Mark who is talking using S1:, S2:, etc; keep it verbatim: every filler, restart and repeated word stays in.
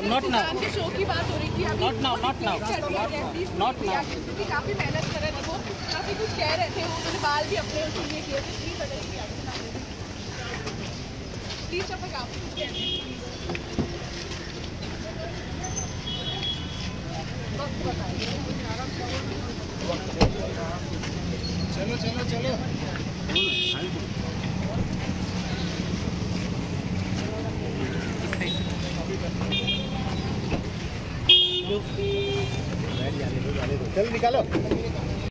S1: Not now
S2: के show की बात हो रही थी अभी।
S1: Not now not now not now
S2: क्योंकि काफी मेहनत कर रहे थे वो, काफी कुछ कह रहे थे, उन्होंने बाल भी अपने उसके लिए किए थे। प्लीज बताइए प्लीज टॉपिक आप कुछ कह रहे हैं वक्त बताइए।
S3: चलो चलो चलो चल निकालो।